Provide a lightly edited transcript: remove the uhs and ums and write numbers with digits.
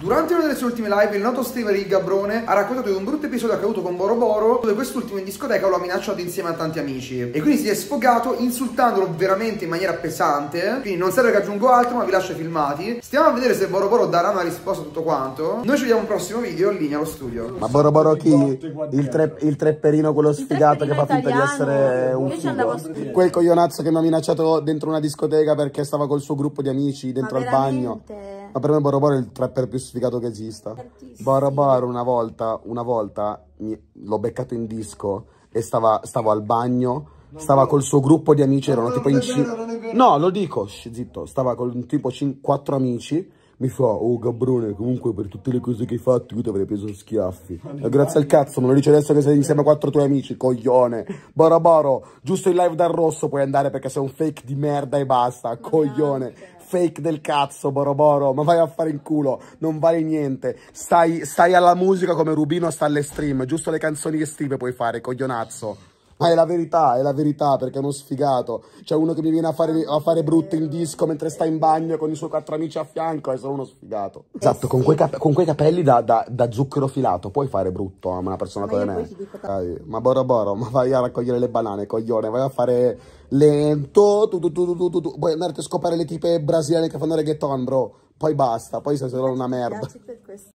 Durante una delle sue ultime live il noto streamer Il Gabbrone ha raccontato di un brutto episodio accaduto con Boro Boro, dove quest'ultimo in discoteca lo ha minacciato insieme a tanti amici e quindi si è sfogato insultandolo veramente in maniera pesante. Quindi non serve che aggiungo altro, ma vi lascio i filmati. Stiamo a vedere se Boro Boro darà una risposta a tutto quanto. Noi ci vediamo un prossimo video in linea allo studio. Ma Boro Boro chi? Il trepperino, quello sfigato che fa finta di essere un figo. Quel coglionazzo che mi ha minacciato dentro una discoteca perché stava col suo gruppo di amici dentro al bagno. Ma per me Boro Boro è il trapper più sfigato che esista. Boro Boro una volta l'ho beccato in disco e stavo al bagno, stava col suo gruppo di amici, erano tipo in 5. No, lo dico, zitto, stava con tipo 4 amici. Mi fa, oh Gabbrone, comunque per tutte le cose che hai fatto io ti avrei preso schiaffi. E grazie al cazzo, me lo dice adesso che sei insieme a 4 tuoi amici, coglione. Boro Boro, giusto in live dal rosso puoi andare perché sei un fake di merda e basta, coglione. Fake del cazzo, Boro Boro, ma vai a fare in culo, non vale niente. Stai alla musica come Rubino sta alle stream, giusto le canzoni estive puoi fare, coglionazzo. Ma è la verità, perché è uno sfigato. C'è uno che mi viene a fare brutto in disco mentre sta in bagno con i suoi 4 amici a fianco e sono uno sfigato. Esatto, con quei capelli da zucchero filato puoi fare brutto a una persona come me. Ma Boro Boro, ma vai a raccogliere le banane, coglione, vai a fare lento, puoi andare a scopare le tipe brasiliane che fanno reggaeton, bro. Poi basta, poi sei solo una merda.